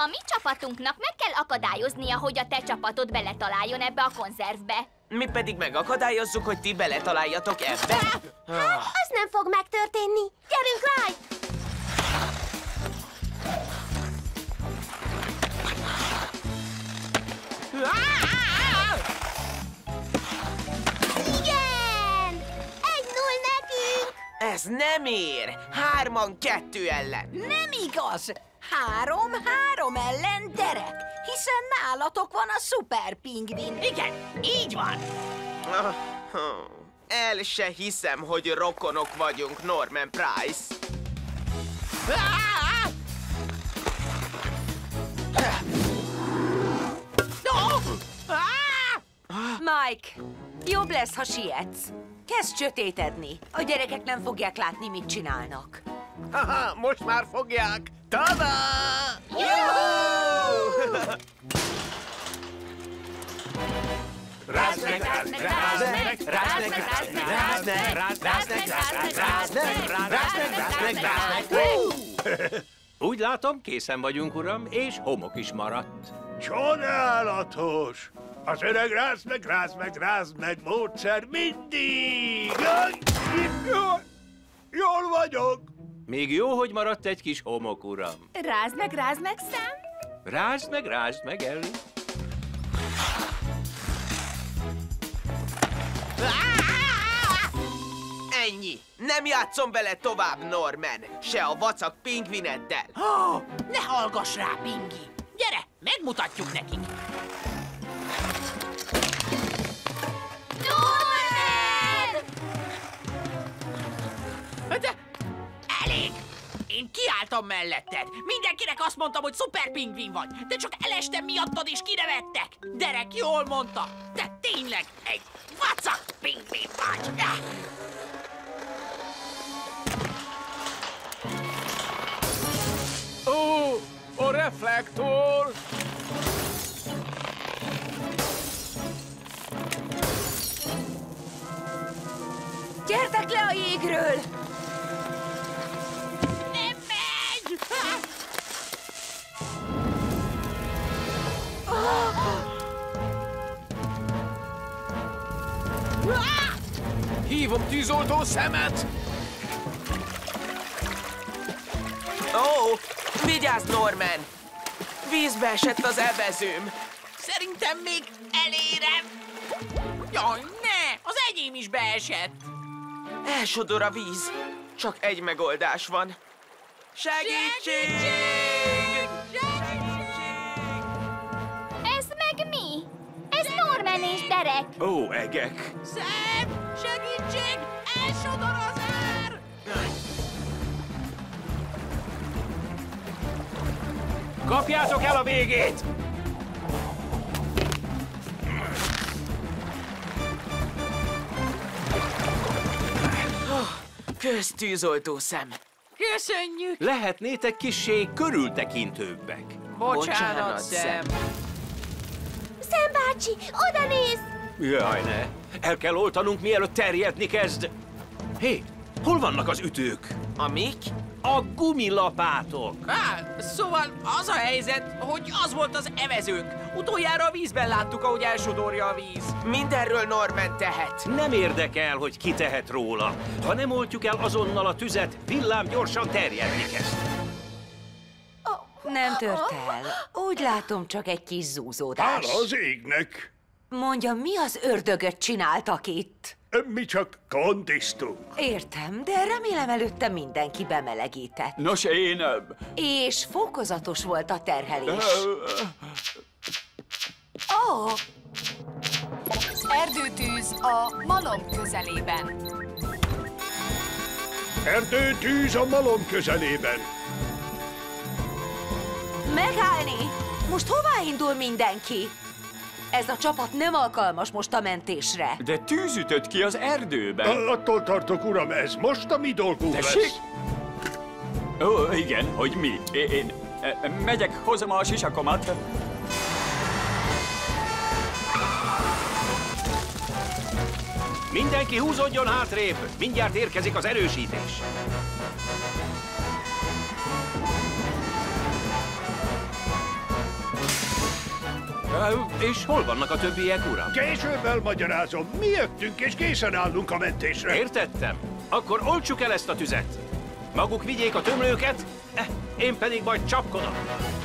A mi csapatunknak meg kell akadályoznia, hogy a te csapatod beletaláljon ebbe a konzervbe. Mi pedig megakadályozzuk, hogy ti beletaláljatok ebbe? Az nem fog megtörténni. Gyerünk, Light! Igen! 1-0 nekünk! Ez nem ér! 3-2 ellen! Nem igaz! 3-3 ellen Derek, hiszen nálatok van a szuper pingvin. Igen, így van. El se hiszem, hogy rokonok vagyunk, Norman Price. Mike, jobb lesz, ha sietsz. Kezd sötétedni. A gyerekek nem fogják látni, mit csinálnak. Haha, most már fogják! Tada! Rázd meg, rázd meg, rázd meg, rázd meg, rázd meg, rázd meg, rázd meg, rázd meg, rázd meg, rázd meg. Úgy látom, készen vagyunk, uram, és homok is maradt. Csodálatos! Az öreg rázd meg módszer mindig! Jól vagyok! Még jó, hogy maradt egy kis homok, uram. Rázd meg, Sam! Rázd meg, Ellie. Ennyi! Nem játszom vele tovább, Norman! Se a vacak pingvineddel! Ne hallgass rá, Pingy! Gyere, megmutatjuk nekik! Norman! De elég! Én kiálltam melletted. Mindenkinek azt mondtam, hogy szuper pingvin vagy, de csak elestem miattad és kinevettek. Derek jól mondta, te tényleg egy vacak pingvin vagy. Ó, a reflektor! Gyertek le a jégről! Nem megy! Hívom tűzoltó szemet! Ó, vigyázz, Norman! Vízbe esett az evezőm! Szerintem még elérem. Jaj, ne! Az enyém is beesett. Elsodor a víz. Csak egy megoldás van. Segítség! Ez meg mi? Ez Norman és Derek. Ó, egek! Sam, segítség! Elsodor az ár! Kapjátok el a végét! Köztűzoltó szem. Köszönjük! Lehetnétek kissé körültekintőbbek. Bocsánat, Sam. Sam bácsi, oda nézz! Jaj, ne! El kell oltanunk, mielőtt terjedni kezd. Hé, hol vannak az ütők? A mik? A gumilapátok! Szóval az a helyzet, hogy az volt az evezőnk. Utoljára a vízben láttuk, ahogy elsodorja a víz. Mindenről Norman tehet. Nem érdekel, hogy ki tehet róla. Ha nem oltjuk el azonnal a tüzet, villám gyorsan terjedni kezd. Nem tört el. Úgy látom, csak egy kis zúzódás. Hála az égnek! Mondja, mi az ördögöt csináltak itt? Mi csak kondiztunk. Értem, de remélem előtte mindenki bemelegített. Nos, én... És fokozatos volt a terhelés. Ó, Erdőtűz a malom közelében. Erdőtűz a malom közelében. megállni! Most hová indul mindenki? Ez a csapat nem alkalmas most a mentésre. De tűz ütött ki az erdőben. Attól tartok, uram, ez most a mi dolgunk Tessék? lesz. Ó, igen, hogy mi. Én megyek, hozom a sisakomat. Mindenki húzódjon hátrébb! Mindjárt érkezik az erősítés! És hol vannak a többiek, uram? Később elmagyarázom. Mi jöttünk, és készen állunk a mentésre. Értettem. Akkor oltsuk el ezt a tüzet. Maguk vigyék a tömlőket, én pedig majd csapkodom.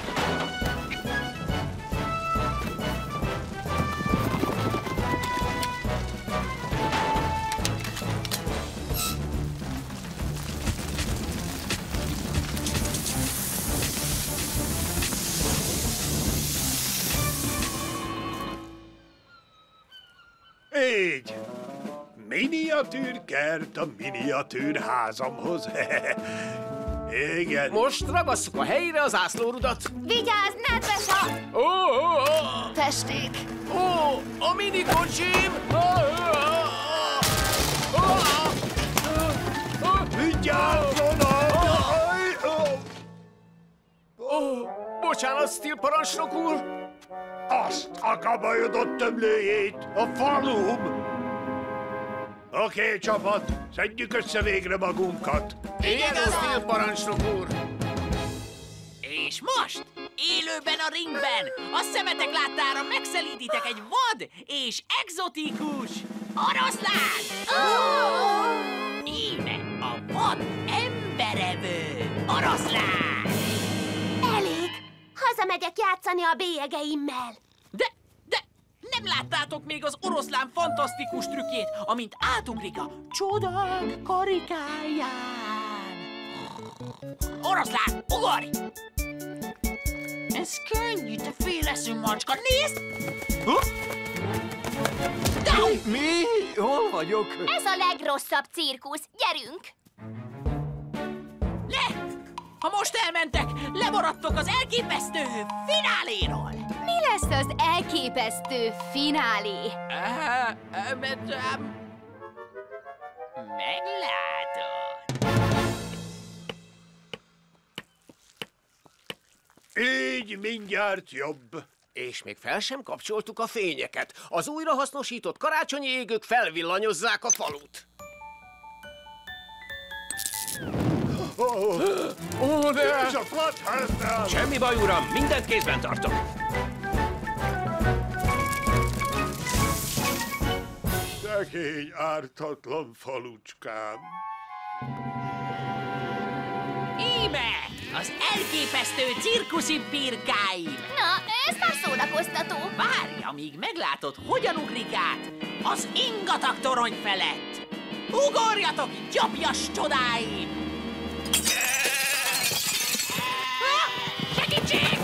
Így. Miniatűr kert a miniatűr házamhoz. Igen. Most ragasszuk a helyre az ászlórudat. Vigyázz, nedves a... Testék! Ó, a minikocsim! Vigyázzon! Bocsánat, Steel parancsnok úr! Azt a kabajodott tömlőjét, a falum! Oké, csapat, szedjük össze végre magunkat. Igen, Steel parancsnok úr! És most, élőben a ringben, a szemetek láttára megszelíditek egy vad és egzotikus oroszlán! Íme a vad emberevő oroszlán! Elég. Hazamegyek játszani a bélyegeimmel. De nem láttátok még az oroszlán fantasztikus trükkjét, amint átugrik a csodák karikáján. Oroszlán, ugorj! Ez könnyű, te féleszű macska, nézd! Mi? Hol vagyok? Ez a legrosszabb cirkusz. Gyerünk! Le! Ha most elmentek, lemaradtok az elképesztő fináléról! Mi lesz az elképesztő finálé? Meglátod! Így mindjárt jobb. És még fel sem kapcsoltuk a fényeket. Az újrahasznosított karácsonyi égők felvillanyozzák a falut. Ó, de... Ez a Flathouse-nál! Semmi baj, uram, mindent kézben tartok. Szegény, ártatlan falucskám. Íme! Az elképesztő cirkuszi birkáim! Na, ez már szórakoztató. Várj, amíg meglátod, hogyan ugrik át az ingatag torony felett! Ugorjatok, gyapjas csodáim! Segítség!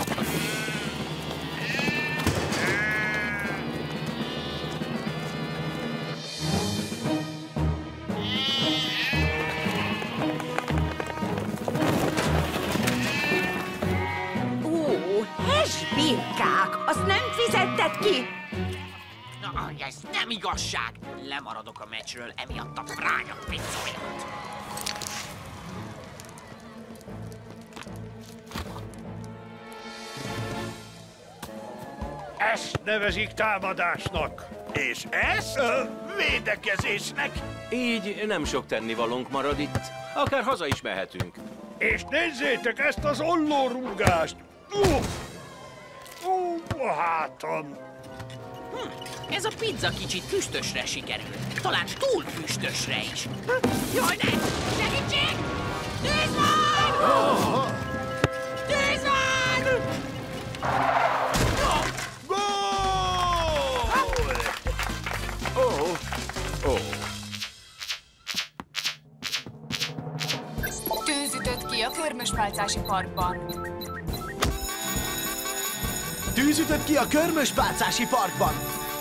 Birkák, azt nem fizetted ki? Na, ez nem igazság! Lemaradok a meccsről emiatt a fránya pizza miatt. Ezt nevezik támadásnak. És ezt? Védekezésnek. Így nem sok tennivalónk marad itt. Akár haza is mehetünk. És nézzétek ezt az ollórúgást! A hátam! Ez a pizza kicsit füstösre sikerült. Talán túl füstösre is. Jaj, ne! Segítség! Tűz van! Tűz van! Tűz ütött ki a Körmöspálcási Parkban. Tűz ütött ki a Körmöspálcási Parkban!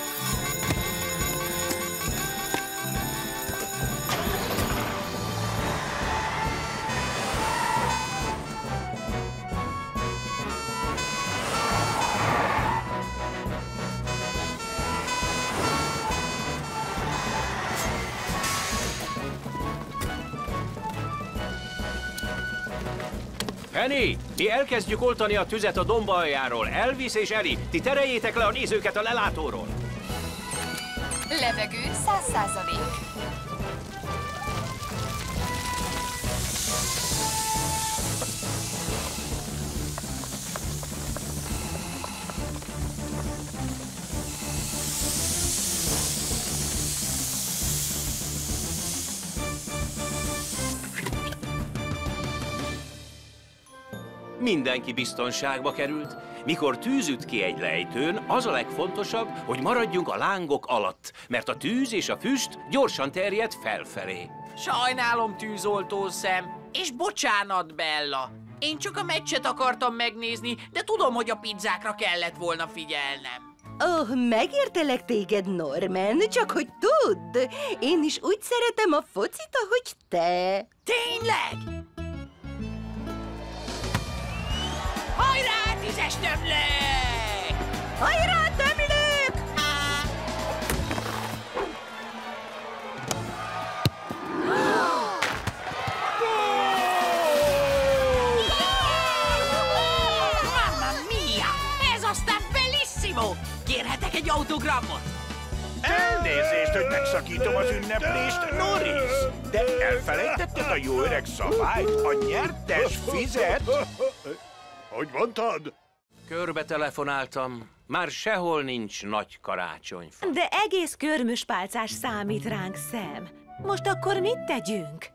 Penny, mi elkezdjük oltani a tüzet a domba aljáról. Elvis és Eri, ti tereljétek le a nézőket a lelátóról. Levegő 100%. mindenki biztonságba került. Mikor tűz üt ki egy lejtőn, az a legfontosabb, hogy maradjunk a lángok alatt, mert a tűz és a füst gyorsan terjed felfelé. Sajnálom, tűzoltó szem, és bocsánat, Bella. Én csak a meccset akartam megnézni, de tudom, hogy a pizzákra kellett volna figyelnem. Megértelek téged, Norman, csak hogy tudd, én is úgy szeretem a focit, ahogy te. Tényleg? Hajrá, 10-es tömlők! Hajrá, tömlők! Mamma mia! Ez aztán bellissimo! Kérhetek egy autogramot? Elnézést, hogy megszakítom az ünneplést, Norris! De elfelejtetted a jó öreg szabályt, a nyertes fizet! Hogy mondtad? Körbe telefonáltam. Már sehol nincs nagy karácsonyfa. De egész körmöspálcás számít ránk, Sam. Most akkor mit tegyünk?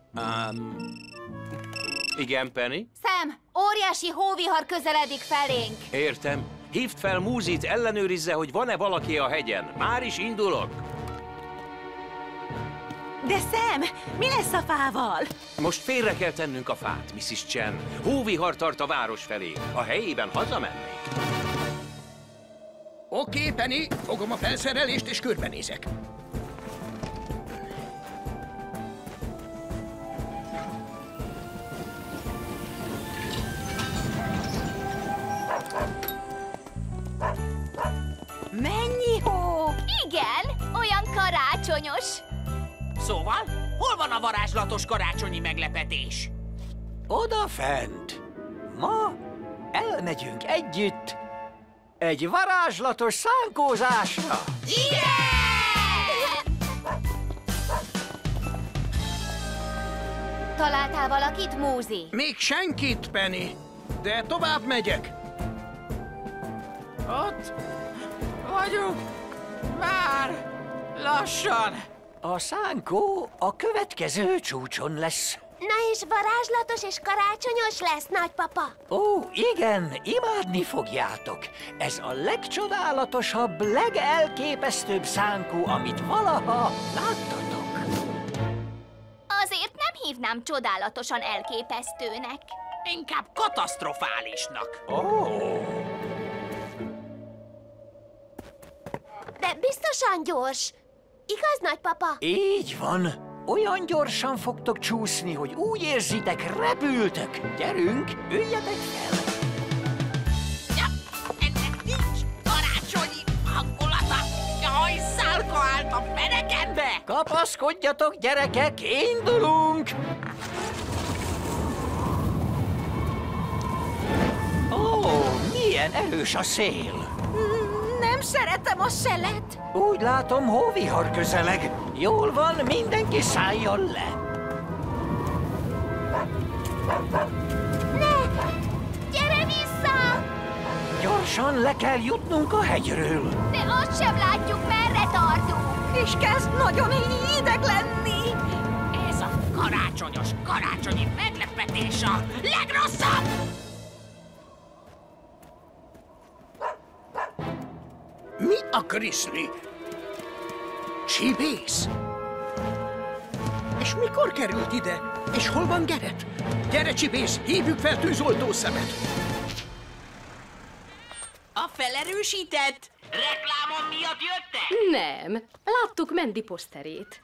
Igen, Penny? Sam, óriási hóvihar közeledik felénk. Értem. Hívd fel Múzit, ellenőrizze, hogy van-e valaki a hegyen. Már is indulok. De Sam, mi lesz a fával? Most félre kell tennünk a fát, Mrs. Chen. Hóvihar tart a város felé. A helyében hazamennék. Oké, Penny, fogom a felszerelést és körbenézek. Mennyi hó? Igen, olyan karácsonyos. Szóval, hol van a varázslatos karácsonyi meglepetés? Oda fent. Ma elmegyünk együtt egy varázslatos szánkózásra. Igen! Találtál valakit, Múzi? Még senkit, Penny, de tovább megyek. Ott vagyunk. Már lassan. A szánkó a következő csúcson lesz. Na és varázslatos és karácsonyos lesz, nagypapa? Ó, igen, imádni fogjátok. Ez a legcsodálatosabb, legelképesztőbb szánkó, amit valaha láttatok. Azért nem hívnám csodálatosan elképesztőnek. Inkább katasztrofálisnak. De biztosan gyors. Igaz, nagypapa? Így van. Olyan gyorsan fogtok csúszni, hogy úgy érzitek, repültök. Gyerünk, üljetek fel. Ja, ennek nincs karácsonyi hangulata. Jaj, szálka állt a fenekenbe. Kapaszkodjatok, gyerekek, indulunk! Ó, milyen erős a szél! Nem szeretem a szelet. Úgy látom, hóvihar közeleg. Jól van, mindenki szálljon le. Ne! Gyere vissza! Gyorsan le kell jutnunk a hegyről. De azt sem látjuk, merre tartunk. És kezd nagyon hideg lenni. Ez a karácsonyi meglepetés a legrosszabb! Mi a kriszli? Csibész? És mikor került ide? És hol van Gerett? Gyere, Csibész, hívjuk fel tűzoltó szemet! A felerősített reklámon miatt jöttek? Nem, láttuk Mandy poszterét.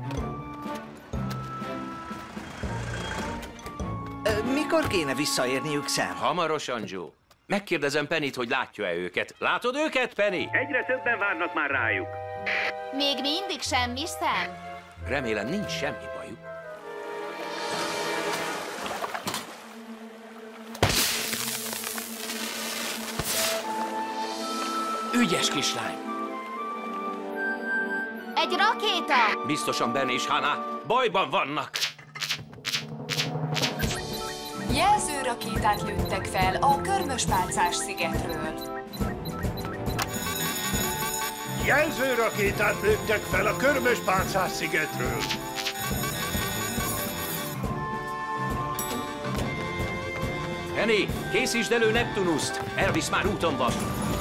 Mikor kéne visszaérniük, Sam? Hamarosan, Joe. Megkérdezem Pennyt, hogy látja-e őket. Látod őket, Penny? Egyre többen várnak már rájuk. Még mindig semmi, Sam? Remélem, nincs semmi bajuk. Ügyes kislány! Egy rakéta! Biztosan Ben és Hannah bajban vannak. Jelzőrakétát lőttek fel a Körmöspálcás szigetről. Jelzőrakétát lőttek fel a Körmöspálcás szigetről. Penny, készítsd elő Neptunuszt! Elvis már úton van!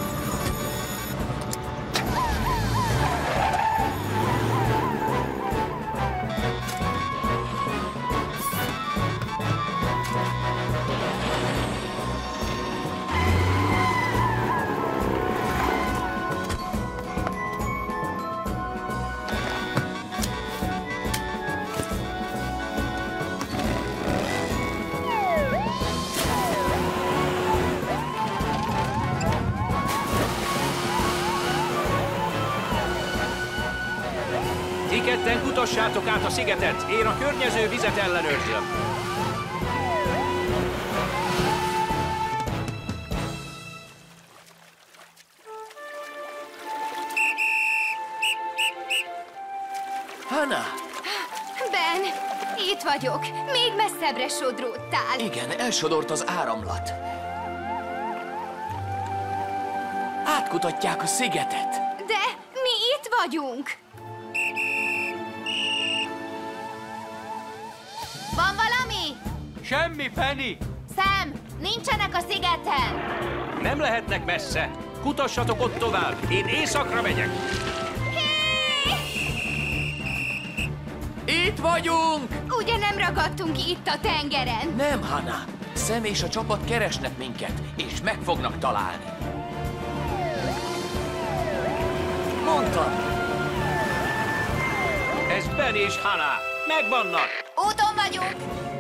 Ti ketten kutassátok át a szigetet, én a környező vizet ellenőrzöm. Hannah! Ben, itt vagyok. Még messzebbre sodródtál. Igen, elsodort az áramlat. Átkutatják a szigetet. De mi itt vagyunk. Van valami? Semmi, Penny! Sam, nincsenek a szigeten. Nem lehetnek messze. Kutassatok ott tovább, én északra megyek. Itt vagyunk! Ugye nem ragadtunk ki itt a tengeren? Nem, Hannah. Sam és a csapat keresnek minket, és meg fognak találni. Mondtam! Ez Ben és Hannah. Megvannak! Úton vagyunk.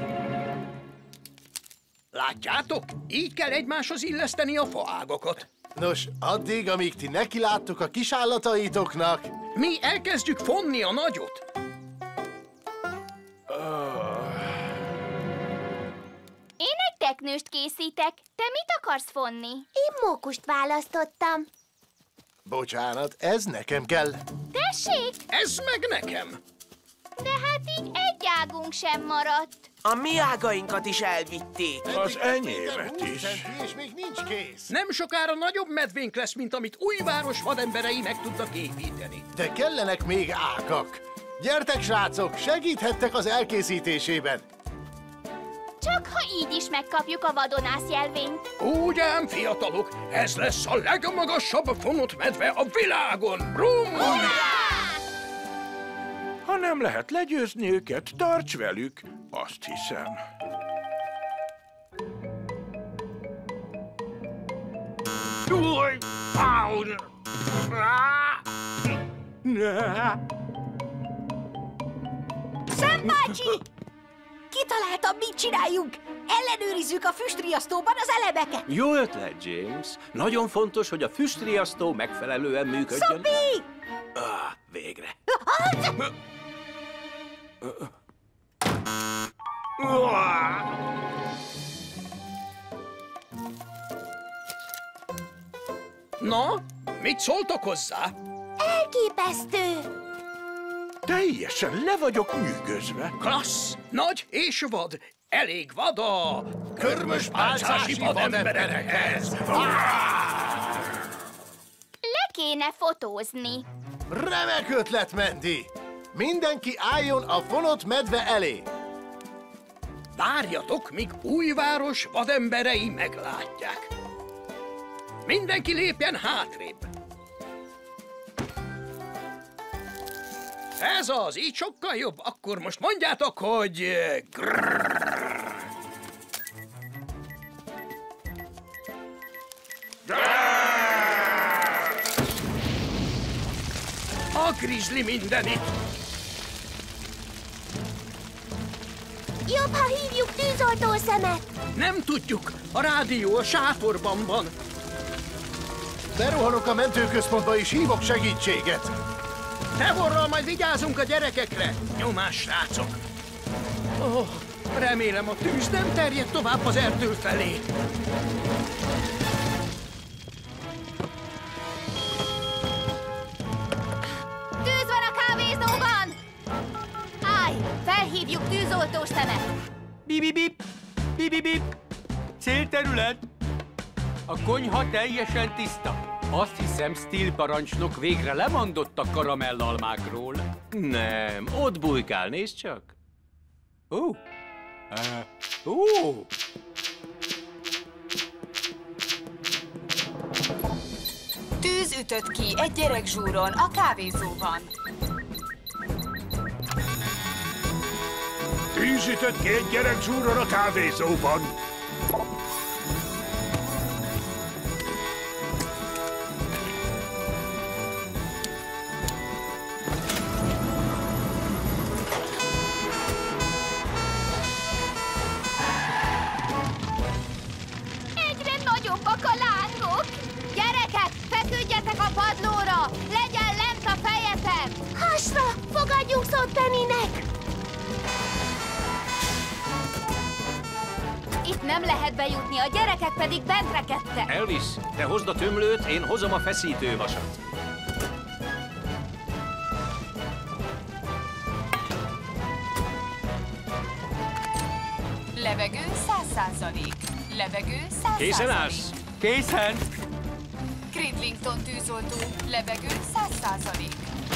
Látjátok? Így kell egymáshoz illeszteni a faágakat. Nos, addig, amíg ti nekiláttok a kisállataitoknak... Mi elkezdjük fonni a nagyot. Én egy teknőst készítek. Te mit akarsz fonni? Én mókust választottam. Bocsánat, ez nekem kell. Tessék? Ez meg nekem. De hát így egy águnk sem maradt. A mi ágainkat is elvitték. Az enyémet is. És még nincs kész. Nem sokára nagyobb medvénk lesz, mint amit Újváros vademberei meg tudnak építeni. De kellenek még ágak. Gyertek, srácok, segíthettek az elkészítésében. Csak ha így is megkapjuk a vadonász jelvényt. Úgy ám, fiatalok, ez lesz a legmagasabb fonott medve a világon. Brum! Ha nem lehet legyőzni őket, tarts velük, azt hiszem. Sam bácsi! Kitaláltam, mit csináljunk! Ellenőrizzük a füstriasztóban az elemeket! Jó ötlet, James. Nagyon fontos, hogy a füstriasztó megfelelően működjön. Szopi! Végre. Na, mit szóltok hozzá? Elképesztő! Teljesen le vagyok nyűgözve. Klassz! Nagy és vad! Elég vad a körmös pálcási vademberekhez! Le kéne fotózni. Remek ötlet, Mandy! Mindenki álljon a fonott medve elé! Várjatok, míg Újváros vademberei meglátják. Mindenki lépjen hátrébb. Ez az, így sokkal jobb. Akkor most mondjátok, hogy... A grizzly mindenit. Jobb, ha hívjuk tűzoltószemet. Nem tudjuk. A rádió a sátorban van. Berohanok a mentőközpontba és hívok segítséget. Trevorral majd vigyázunk a gyerekekre. Nyomás, srácok. Oh, remélem a tűz nem terjed tovább az erdő felé. Tűz van a kávézóban! Állj, felhívjuk tűzoltószemet. Bip-bip-bip! Bip-bip-bip! Célterület! A konyha teljesen tiszta. Azt hiszem, Steel parancsnok végre lemondott a karamellalmákról. Nem, ott bujkál, nézd csak. ütött ki egy gyerekzsúron a kávézóban. Tűz ütött ki egy gyerekzsúron a kávézóban. Egyre nagyobbak a lángok! Gyerekek, feküdjetek a padlóra! Legyen lent a fejetek! Hasra! Fogadjunk szót Pennynek! Itt nem lehet bejutni, a gyerekek pedig bent rekedtek. Elvis, te hozd a tömlőt, én hozom a feszítővasat. Levegő 100%. Levegő 100%. Készen állsz? Készen! Cridlington tűzoltó. Levegő 100%.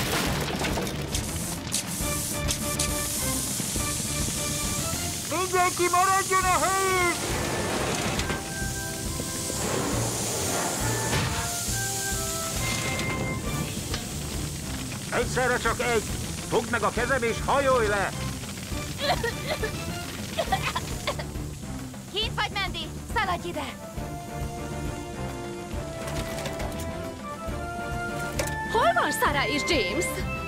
Mindenki maradjon a helyén! Egyszerre csak egy! Fogd meg a kezem és hajolj le! Kint vagy, Mandy? Szaladj ide! Hol van Sarah és James?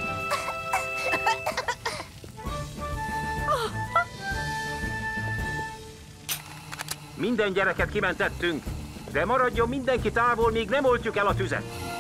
Minden gyereket kimentettünk, de maradjon mindenki távol, míg nem oltjuk el a tüzet.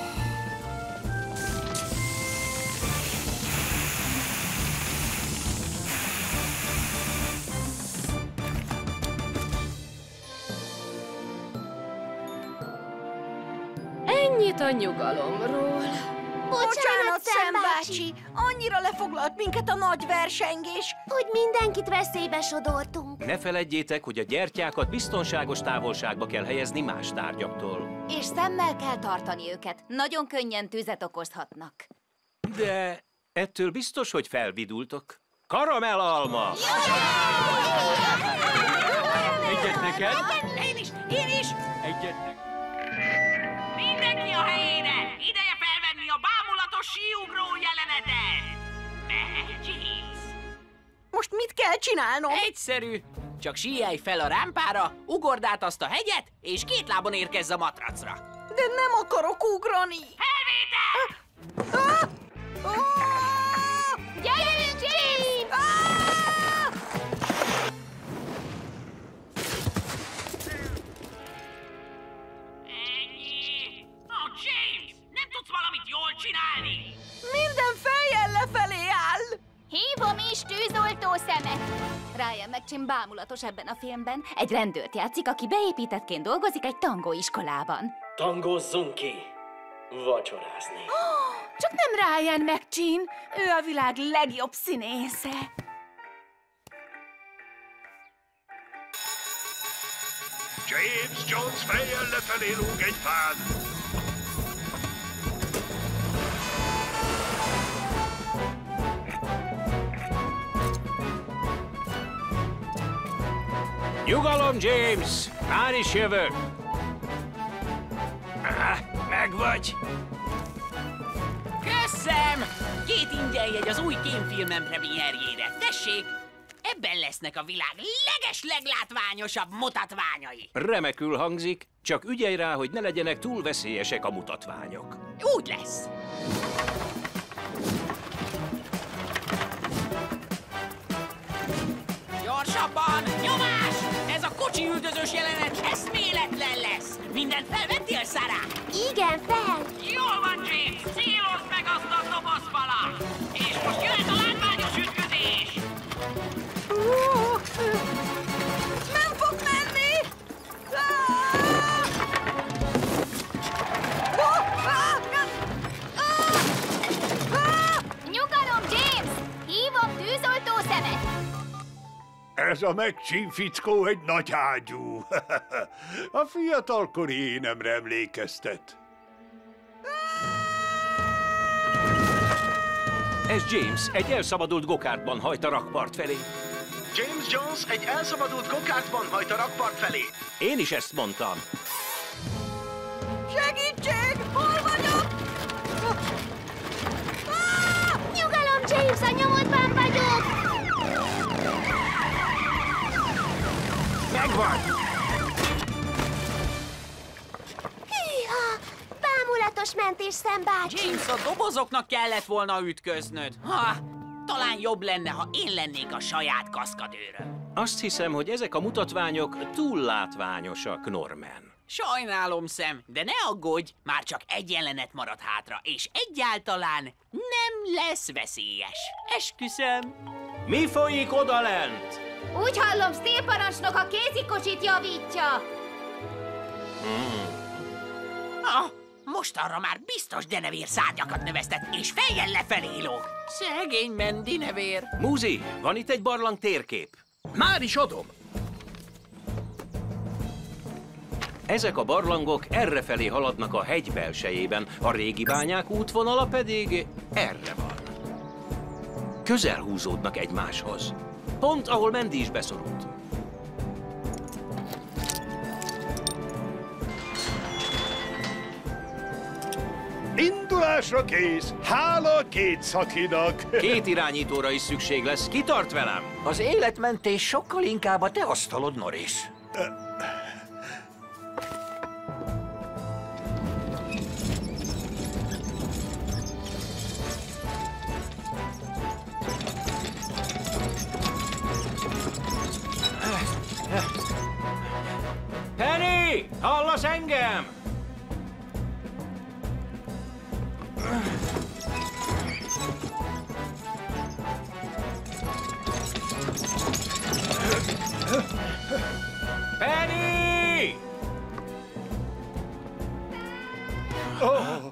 Ennyit a nyugalomról. Bocsánat, Sam bácsi! Annyira lefoglalt minket a nagy versengés, Hogy mindenkit veszélybe sodortunk. Ne feledjétek, hogy a gyertyákat biztonságos távolságba kell helyezni más tárgyaktól. És szemmel kell tartani őket. Nagyon könnyen tüzet okozhatnak. De ettől biztos, hogy felvidultok. Karamellalma! Egyet neked? Én is! Én is! Egyet neked. Mindenki a helyére! Ideje felvenni a bámulatos síugró jelenetet! Mehet, James! most mit kell csinálnom? Egyszerű! Csak síelj fel a rámpára, ugord át azt a hegyet, és két lábon érkezz a matracra. De nem akarok ugrani. Felvétel! Gyerünk, James! Ennyi! Oh, James! Nem tudsz valamit jól csinálni? Minden fejjel lefelé áll. Hívom is tűzoltó szemet! Ryan McChin bámulatos ebben a filmben. Egy rendőrt játszik, aki beépítettként dolgozik egy tangóiskolában. Tangozzunk ki! Vacsorázni. Csak nem Ryan McChin, ő a világ legjobb színésze. James Jones fejjel lefelé rúg egy fán. Nyugalom, James! Már is jövök! Megvagy! Köszönöm! 2 ingyenjegy az új kémfilmem premierjére. Tessék! Ebben lesznek a világ legesleglátványosabb mutatványai. Remekül hangzik, csak ügyelj rá, hogy ne legyenek túl veszélyesek a mutatványok. Úgy lesz. Gyorsabban! Nyomás! Ez a kocsi üldözős jelenet eszméletlen lesz! Mindent felvettél, Sarah? Igen, fel! Jól van, James! Célozd meg azt a dobozfalat! És most jöhet a látványos ütközés! Nem fog menni! Nyugalom, James! Hívom tűzoltó szemet! Ez a McChin fickó egy nagy ágyú. A fiatalkori énemre emlékeztet. Ez James egy elszabadult gokártban hajt a rakpart felé. James Jones egy elszabadult gokártban hajt a rakpart felé. Én is ezt mondtam. Segítség! Hol vagyok? James, a nyomodban vagyok! Megvan! Hűha! Bámulatos mentés, Sam bácsi! James, a dobozoknak kellett volna ütköznöd. Talán jobb lenne, ha én lennék a saját kaszkadőröm. Azt hiszem, hogy ezek a mutatványok túl látványosak, Norman. Sajnálom, Sam, de ne aggódj, már csak egy jelenet marad hátra, és egyáltalán nem lesz veszélyes. Esküszöm. Mi folyik odalent? Úgy hallom, Steel parancsnok a kézikocsit javítja. Mostanra már biztos denevér szárnyakat növesztett, és fejjel lefelé lóg. Szegény Mandy nevér. Muzi, van itt egy barlang térkép. Már is adom. Ezek a barlangok errefelé haladnak a hegy belsejében, a régi bányák útvonala pedig erre van. Közel húzódnak egymáshoz. Pont ahol Mandy is beszorult. Indulásra kész! Hála két szakinak! Két irányítóra is szükség lesz. Ki tart velem? Az életmentés sokkal inkább a te asztalod, Norris. Penny! Hallasz engem? Penny! Oh.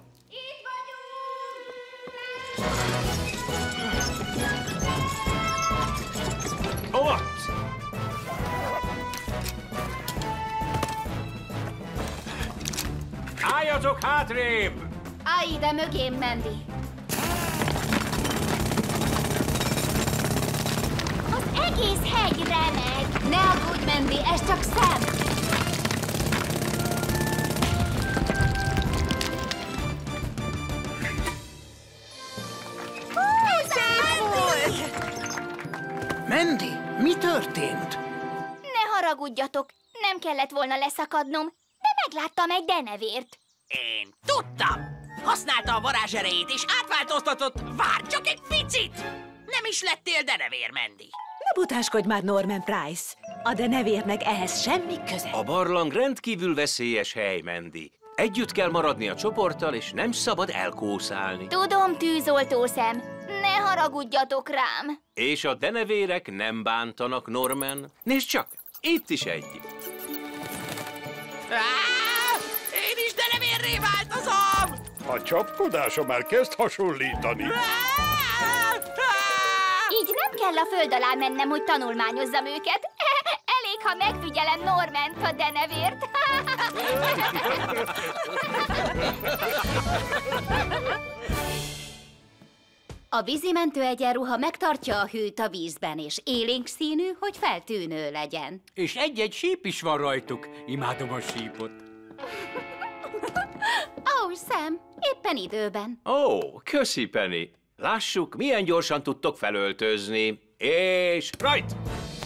Ott! Álljatok hátrébb! Állj ide mögém, Mandy. Az egész hegy remeg! Ne aggódj, Mandy, ez csak Sam. Mandy, mi történt? Ne haragudjatok, nem kellett volna leszakadnom, de megláttam egy denevért. Én tudtam! Használta a varázserejét, és átváltoztatott. Várj csak egy picit! Nem is lettél denevér, Mandy. Ne butáskodj már, Norman Price. A denevérnek ehhez semmi köze. A barlang rendkívül veszélyes hely, Mandy. Együtt kell maradni a csoporttal, és nem szabad elkószálni. Tudom, tűzoltó szem, ne haragudjatok rám. És a denevérek nem bántanak, Norman. Nézd csak, itt is egy. Én is denevérré változom! A csapkodása már kezd hasonlítani. Így nem kell a föld alá mennem, hogy tanulmányozzam őket. Elég, ha megfigyelem Normant, a denevért. A vízimentő egyenruha megtartja a hőt a vízben, és élénk színű, hogy feltűnő legyen. És egy-egy síp is van rajtuk. Imádom a sípot. Ó, Sam, éppen időben. Ó, köszi, Penny. Lássuk, milyen gyorsan tudtok felöltözni. És rajt!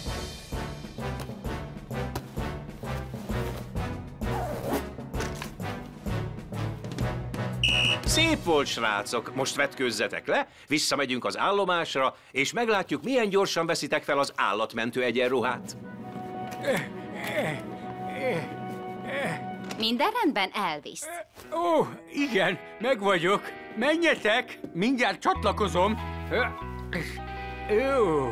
Szép volt, srácok. Most vetkőzzetek le, visszamegyünk az állomásra, és meglátjuk, milyen gyorsan veszitek fel az állatmentő egyenruhát. Minden rendben, Elvis? Ó, igen, meg vagyok. Menjetek, mindjárt csatlakozom. Jó.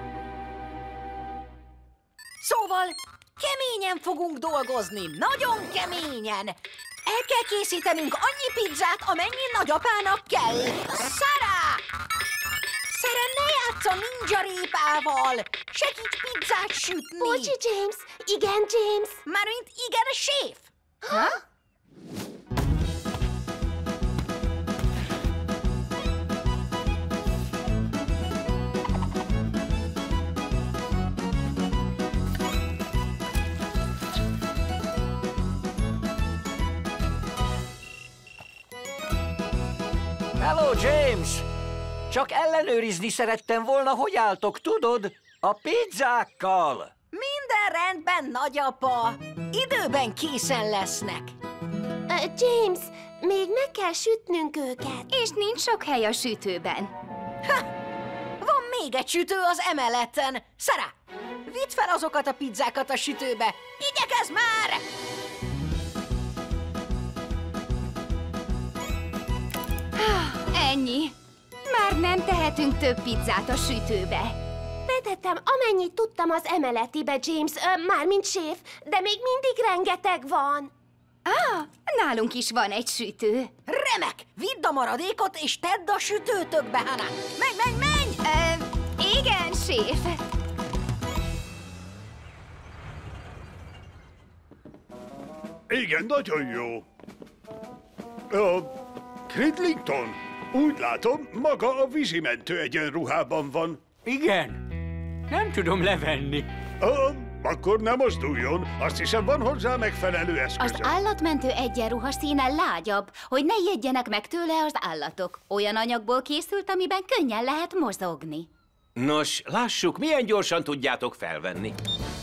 Szóval keményen fogunk dolgozni, nagyon keményen. El kell készítenünk annyi pizzát, amennyi nagyapának kell. Sarah! Sarah, ne játsz a ninja répával! Segíts pizzát sütni! Bocsi, James! Igen, James! Mármint igen, a séf! Ha? Hello, James! Csak ellenőrizni szerettem volna, hogy álltok, tudod? A pizzákkal! Minden rendben, nagyapa! Időben készen lesznek. James, még meg kell sütnünk őket. És nincs sok hely a sütőben. Van még egy sütő az emeleten. Sarah, vidd fel azokat a pizzákat a sütőbe. Igyekezz már! Ennyi. Már nem tehetünk több pizzát a sütőbe. Betettem, amennyit tudtam az emeletibe, James, mármint séf, de még mindig rengeteg van. Nálunk is van egy sütő. Remek! Vidd a maradékot, és tedd a sütőtökbe, Hannah! Menj! Igen, séf. Igen, nagyon jó. Cridlington, úgy látom, maga a vízimentő egyenruhában van. Igen. Nem tudom levenni. Akkor nem mozduljon. Azt hiszem, van hozzá megfelelő eszköze. Az állatmentő egyenruha színe lágyabb, hogy ne ijedjenek meg tőle az állatok. Olyan anyagból készült, amiben könnyen lehet mozogni. Nos, lássuk, milyen gyorsan tudjátok felvenni.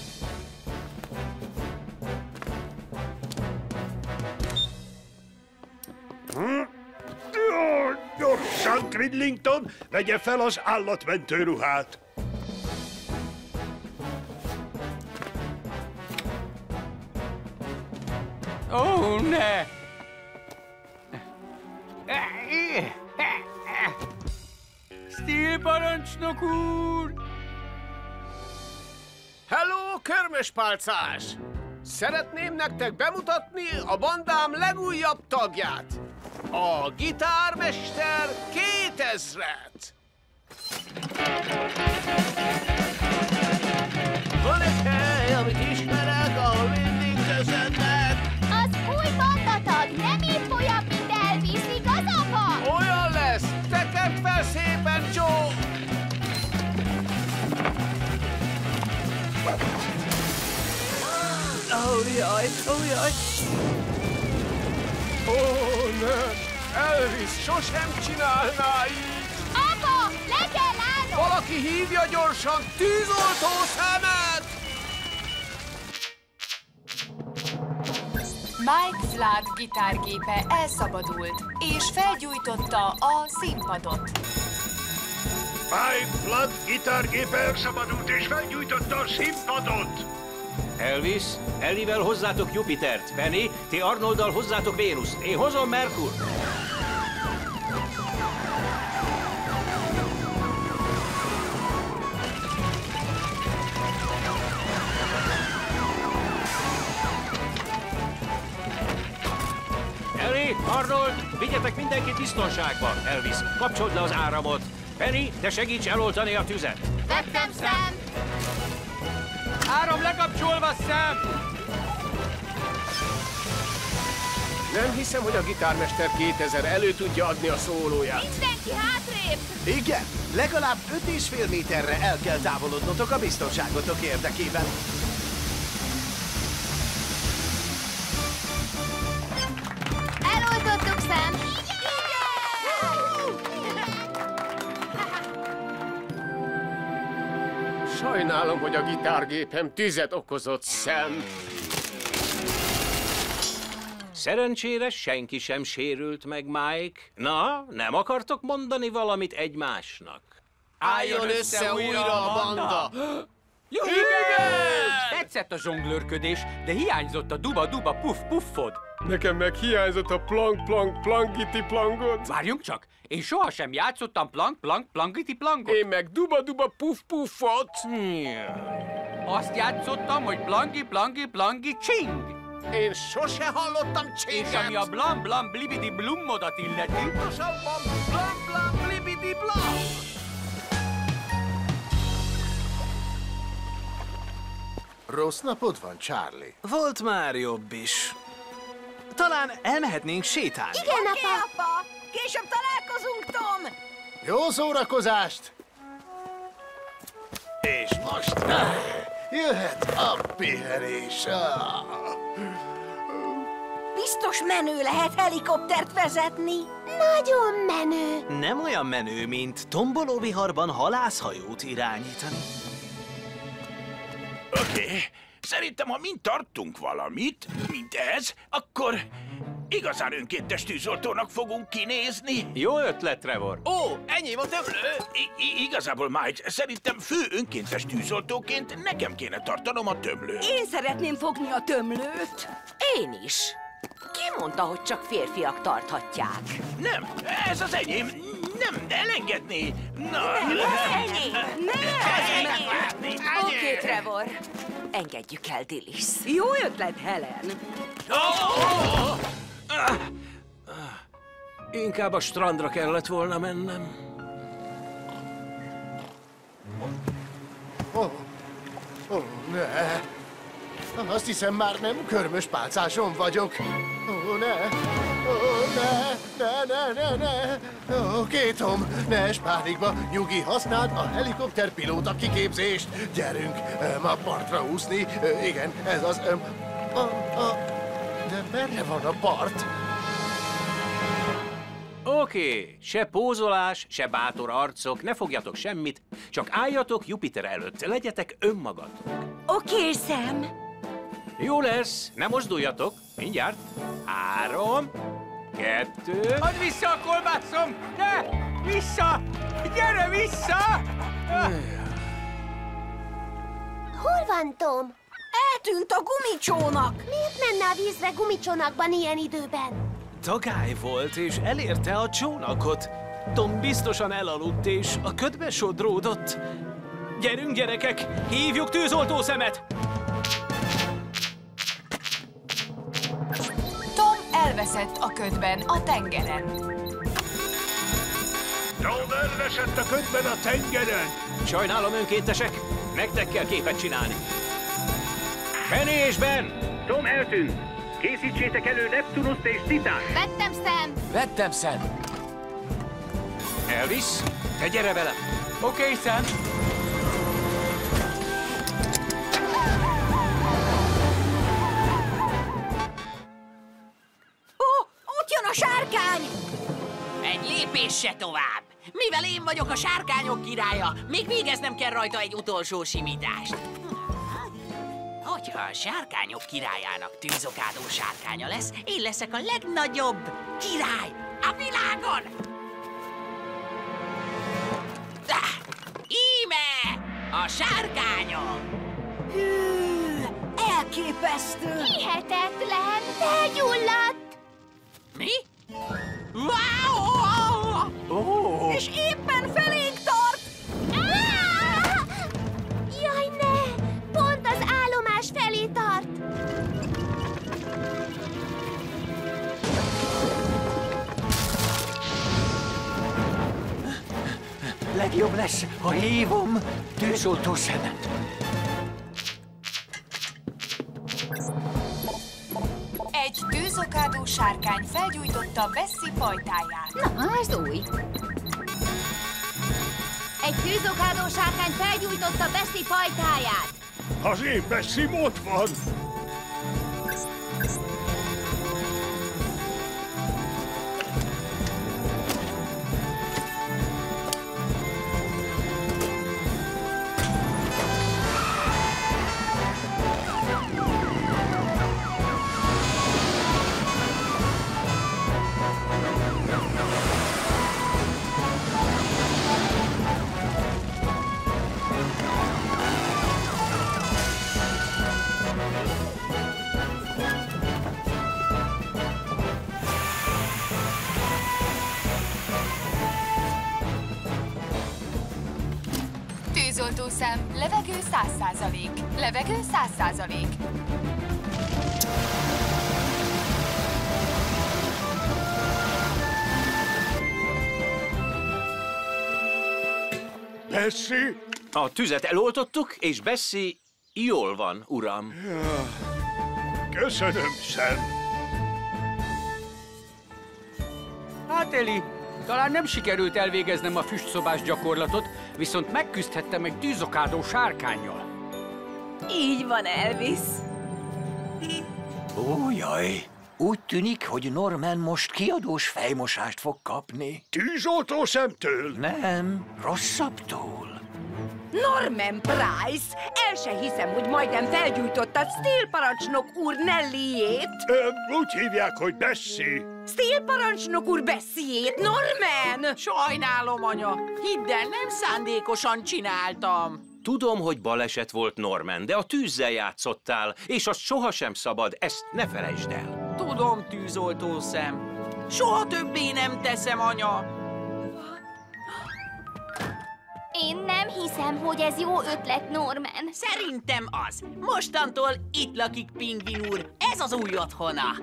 Gyorsan, Cridlington, vegye fel az állatmentő ruhát. Ó, ne! Steel parancsnok úr! Hello, körmöspálcás! Szeretném nektek bemutatni a bandám legújabb tagját, a Gitármester 2000-et! Van egy hely, amit ismerek, ahol mindig közönnek. Az új bandatag nem épp olyan, mint Elvis, igaz, apa? Olyan lesz! Tekerd fel szépen, Joe! Jaj! Ó, ne! Elvis sosem csinálná így! Apa, le kell állnod! Valaki hívja gyorsan tűzoltó szemet! Mike Flood gitárgépe elszabadult, és felgyújtotta a színpadot. Mike Flood gitárgépe elszabadult és felgyújtotta a színpadot. Elvis, Ellivel hozzátok Jupitert. Penny, ti Arnolddal hozzátok Vénuszt. Én hozom Merkur. Ellie, Arnold, vigyetek mindenkit biztonságba. Elvis, kapcsold le az áramot. Penny, te segíts eloltani a tüzet. Vettem, Sam! Áram lekapcsolva, Sam! Nem hiszem, hogy a Gitármester 2000 elő tudja adni a szólóját. Mindenki hátrébb! Igen, legalább 5,5 méterre el kell távolodnotok a biztonságotok érdekében. Eloltottuk, Sam! Sajnálom, hogy a gitárgépem tüzet okozott, Sam. Szerencsére senki sem sérült meg, Mike. Na, nem akartok mondani valamit egymásnak? Álljon össze újra a banda! Tetszett a zsonglőrködés, de hiányzott a duba-duba puff-puffod. Nekem meg hiányzott a plank-plank-plankiti-plankot. Várjunk csak, én sohasem játszottam plank-plank-plankiti-plankot. Én meg duba-duba-puff-puffot. Azt játszottam, hogy planki-planki-planki-csing. Én sose hallottam csinget. És ami a blam-blam-blibidi-blummodat illeti... Pontosabban blam-blam-blibidi-blam. Rossz napod van, Charlie? Volt már jobb is. Talán elmehetnénk sétálni. Igen, Oké, apa! Később találkozunk, Tom! Jó szórakozást! És most jöhet a pihenés. biztos menő lehet helikoptert vezetni. Nagyon menő. Nem olyan menő, mint tombolóviharban halászhajót irányítani. Oké, szerintem, ha mind tartunk valamit, mint ez, akkor igazán önkéntes tűzoltónak fogunk kinézni. Jó ötlet, Trevor. Ó, enyém a tömlő! Igazából, Mike, szerintem fő önkéntes tűzoltóként nekem kéne tartanom a tömlőt. Én szeretném fogni a tömlőt. Én is. Ki mondta, hogy csak férfiak tarthatják? Nem, ez az enyém. Nem, de elengedni. Na, Nem, az enyém. Nem, Oké, Trevor. Engedjük el Dillis. Jó ötlet, Helen. Inkább a strandra kellett volna mennem. Ne! Azt hiszem, már nem körmös pálcáson vagyok. Oké, Tom, ne esd pánikba. Nyugi, használd a helikopterpilóta kiképzést. Gyerünk ma partra úszni. Igen, ez az... De merre van a part? Oké, se pózolás, se bátor arcok, ne fogjatok semmit, csak álljatok Jupiter előtt, legyetek önmagatok. Oké, Sam. Jó lesz, ne mozduljatok, mindjárt. 3, 2... Add vissza a kolbászom! Ne! Vissza! Gyere vissza! Hol van Tom? Eltűnt a gumicsónak. Miért menne a vízre gumicsónakban ilyen időben? Dagály volt, és elérte a csónakot. Tom biztosan elaludt, és a ködbe sodródott. Gyerünk, gyerekek! Hívjuk tűzoltószemet! Tom elveszett a ködben a tengeren. Tom elveszett a ködben a tengeren. Sajnálom, önkéntesek, nektek kell képet csinálni. Benny és Ben! Tom eltűnt. Készítsétek elő Neptunust és Titánt. Vettem, Sam! Vettem, Sam. Elvis, te gyere velem! Oké, Sam. Ott jön a sárkány! Egy lépés se tovább. Mivel én vagyok a sárkányok királya, még végeznem kell rajta egy utolsó simítást. Hogyha a sárkányok királyának tűzokádó sárkánya lesz, én leszek a legnagyobb király a világon! Íme! A sárkányok! Hű, elképesztő! Hihetetlen! Felgyulladt! Mi? Wow! Oh. És éppen felénk tart! Jaj, ne! Pont az állomás felé tart! Legjobb lesz, ha hívom tűzoltószemet. Egy tűzokádó sárkány felgyújtotta Bessie pajtáját. Na, ez új. Egy tűzokádó sárkány felgyújtotta Bessie pajtáját. Az én Bessim ott van. Tűzoltószem, levegő 100%. Levegő 100%. Bessie? A tüzet eloltottuk, és Bessie jól van, uram. Köszönöm, Sam. Hát, Eli, talán nem sikerült elvégeznem a füstszobás gyakorlatot, viszont megküzdhettem egy tűzokádó sárkánnyal. Így van, Elvis. Ó, jaj! Úgy tűnik, hogy Norman most kiadós fejmosást fog kapni. Tűzoltó szemtől? Nem, rosszabbtól. Norman Price, el se hiszem, hogy majdnem felgyújtottad Steel parancsnok úr Nellyjét. Úgy hívják, hogy Bessie. Steel parancsnok úr Bessie-jét, Norman! Sajnálom, anya. Hidd el, nem szándékosan csináltam. Tudom, hogy baleset volt, Norman, de a tűzzel játszottál, és azt sohasem szabad, ezt ne felejtsd el. Tudom, tűzoltó szem. Soha többé nem teszem, anya. Én nem hiszem, hogy ez jó ötlet, Norman. Szerintem az. Mostantól itt lakik Pingvin úr. Ez az új otthona.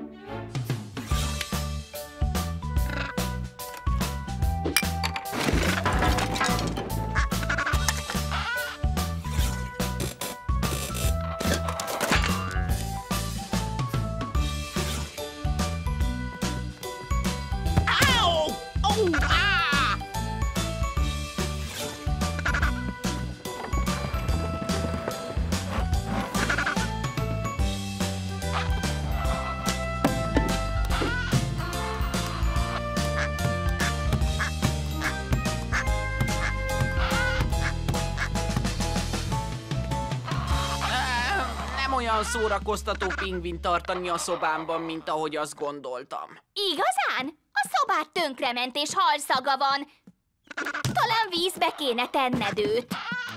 Olyan szórakoztató pingvin tartani a szobámban, mint ahogy azt gondoltam. Igazán? A szobát tönkrement és halszaga van. Talán vízbe kéne tenned őt.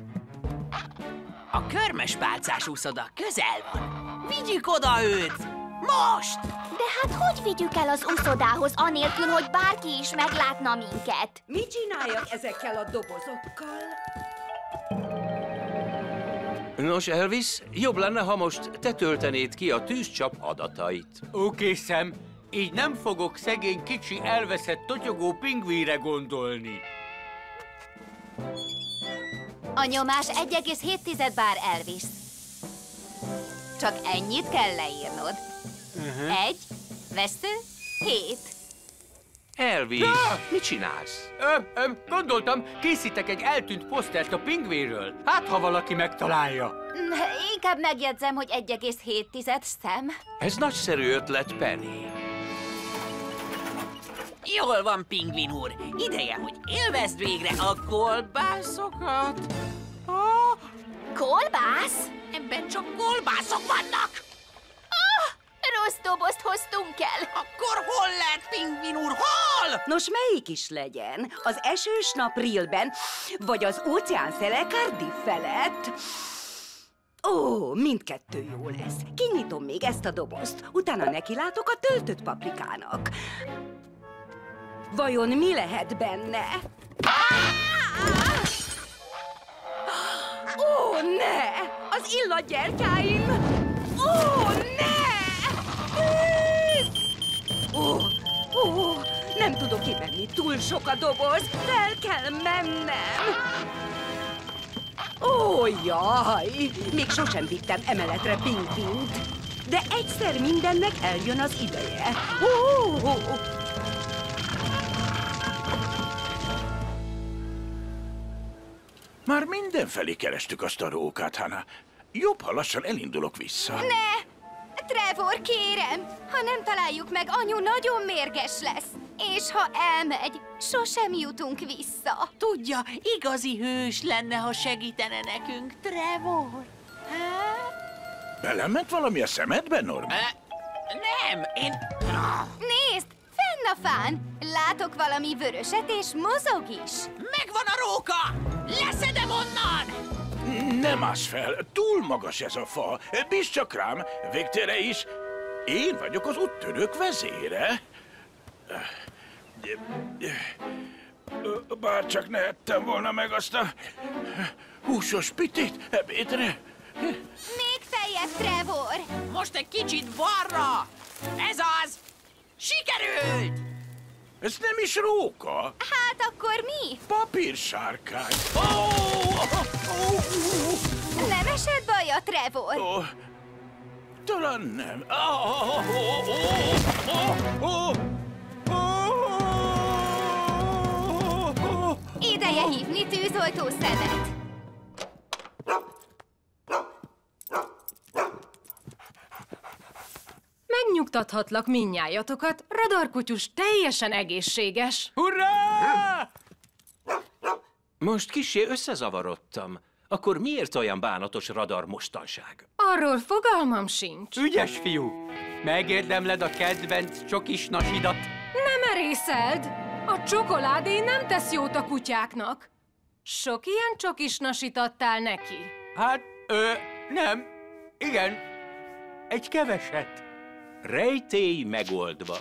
A körmös pálcás uszoda közel van. Vigyük oda őt! Most! De hát hogy vigyük el az uszodához anélkül, hogy bárki is meglátna minket? Mit csináljak ezekkel a dobozokkal? Nos, Elvis, jobb lenne, ha most te töltenéd ki a tűzcsap adatait. Oké, Sam. Így nem fogok szegény, kicsi, elveszett, totyogó pingvinre gondolni. A nyomás 1,7 bár, Elvis. Csak ennyit kell leírnod. 1, vesző, 7. Elvis, mit csinálsz? Gondoltam, készítek egy eltűnt posztert a pingvinről. Hát, ha valaki megtalálja. Inkább megjegyzem, hogy 1,7 szem. Ez nagyszerű ötlet, Penny. Jól van, Pingvin úr. Ideje, hogy élvezd végre a kolbászokat. Kolbász? Ebben csak kolbászok vannak. Rossz dobozt hoztunk el. Akkor hol lehet, Pingvin úr? Hol? Nos, melyik is legyen? Az esős nap Rilben, vagy az óceánszele Cardiff felett? Ó, mindkettő jó lesz. Kinyitom még ezt a dobozt, utána nekilátok a töltött paprikának. Vajon mi lehet benne? Ó, ne! Az illatgyertyáim! Ó, ne! Ó, nem tudok kivenni, túl sok a doboz, fel kell mennem. Ó, jaj, még sosem vittem emeletre pingvint, de egyszer mindennek eljön az ideje. Ó. Már mindenfelé kerestük azt a rókát, Hannah. Jobb, ha lassan elindulok vissza. Ne! Trevor, kérem! Ha nem találjuk meg, anyu nagyon mérges lesz. És ha elmegy, sosem jutunk vissza. Tudja, igazi hős lenne, ha segítene nekünk, Trevor. Belement valami a szemedbe, Norman? Nem, én... Nézd! Fenn a fán! Látok valami vöröset, és mozog is. Megvan a róka! Leszedem onnan! Nem állsz fel, túl magas ez a fa. Bízz csak rám, végtére is. Én vagyok az úttörők vezére. Bárcsak ne ettem volna meg azt a húsos pitit ebédre. Még feljebb, Trevor! Most egy kicsit balra! Ez az! Sikerült! Ez nem is róka. Hát akkor mi? Papírsárkány. Nem esett baja, Trevor? Talán nem. Ideje hívni tűzoltó szemet. Megnyugtató Megnyugtathatlak mindnyájatokat, radarkutyus teljesen egészséges. Hurrá! Most kissé összezavarodtam. Akkor miért olyan bánatos radar mostanság? Arról fogalmam sincs. Ügyes fiú! Megérdemled a kedvenc csokisnasidat. Nem erészeld! A csokoládé nem tesz jót a kutyáknak. Sok ilyen csokisnasit adtál neki? Hát, nem. Igen. Egy keveset. Rejtély megoldva.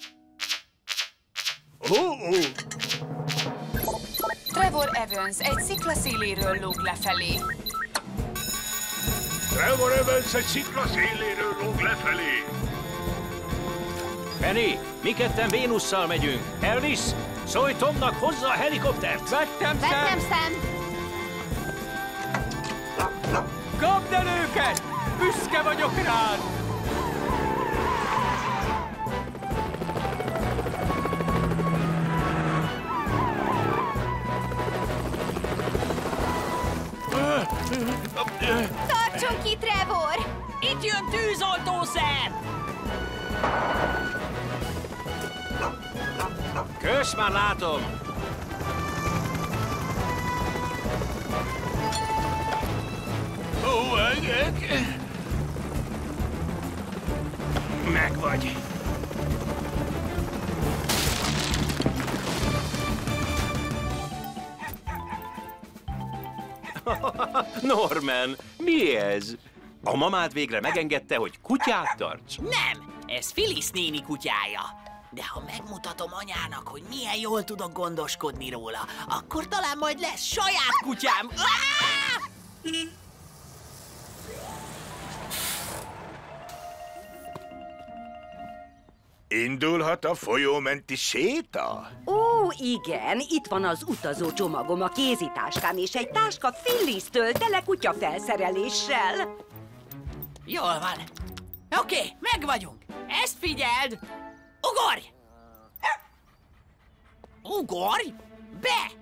Trevor Evans egy sziklaszéléről lóg lefelé. Trevor Evans egy sziklaszéléről lóg lefelé. Penny, mi ketten Vénusszal megyünk. Elvis, szólj Tomnak, hozza a helikoptert. Vettem szem! Kapd el őket! Büszke vagyok rád! Tartson ki, Trevor! Itt jön tűzoltószer! Kösz, már látom. Ó, megvagy. Norman, mi ez? A mamád végre megengedte, hogy kutyát tarts? Nem, ez Phyllis néni kutyája. De ha megmutatom anyának, hogy milyen jól tudok gondoskodni róla, akkor talán majd lesz saját kutyám. Indulhat a folyómenti séta? Ó, igen, itt van az utazó csomagom, a kézitáskám és egy táska Phyllis-től tele kutya felszereléssel. Jól van. Oké, meg vagyunk. Ezt figyeld! Ugorj! Ugorj! Be!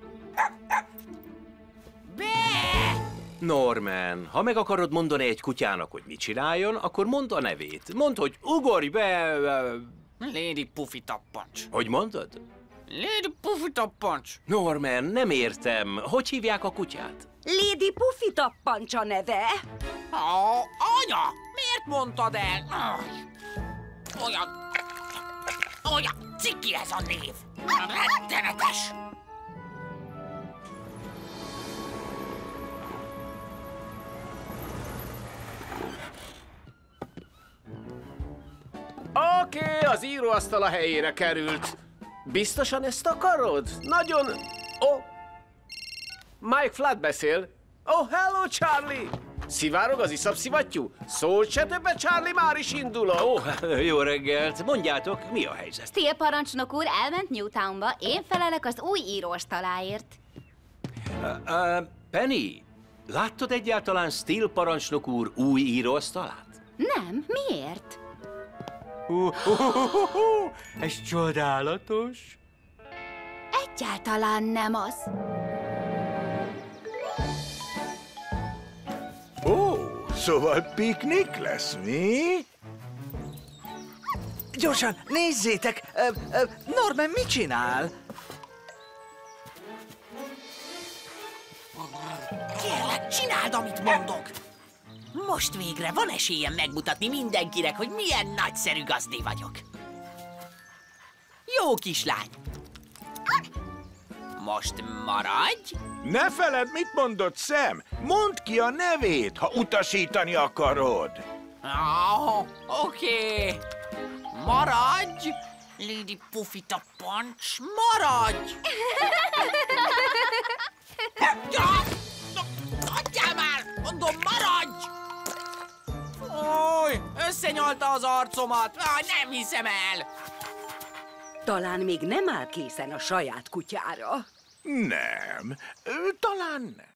Be! Norman, ha meg akarod mondani egy kutyának, hogy mit csináljon, akkor mondd a nevét. Mondd, hogy ugorj be... Lady Puffy Tappancs. Hogy mondod? Lady Puffy Tappancs. Norman, nem értem. Hogy hívják a kutyát? Lady Puffy Tappancs a neve. Anya, miért mondtad el? Olyan ciki ez a név. Rettenetes. Oké, az íróasztal a helyére került. Biztosan ezt akarod? Nagyon... Mike Flat beszél. Hello, Charlie! Szivárog az iszapszivattyú? Szólj se többet, Charlie, már is indulok! Jó reggelt! Mondjátok, mi a helyzet? Steel parancsnok úr elment Newtownba, én felelek az új íróasztaláért. Penny, láttad egyáltalán Steel parancsnok úr új íróasztalát? Nem, miért? Ez csodálatos. Egyáltalán nem az. Szóval piknik lesz, mi? Gyorsan, nézzétek! Norman mit csinál? Kérlek, csináld, amit mondok! Most végre van esélyem megmutatni mindenkinek, hogy milyen nagyszerű gazdi vagyok. Jó kislány! Most maradj! Ne feledd, mit mondott Sam! Mondd ki a nevét, ha utasítani akarod! Oké. Maradj! Lady Puffy Tappancs, maradj! Adjál már! Mondom, maradj! Új, összenyalta az arcomat! Nem hiszem el! Talán még nem áll készen a saját kutyára. Nem, talán nem.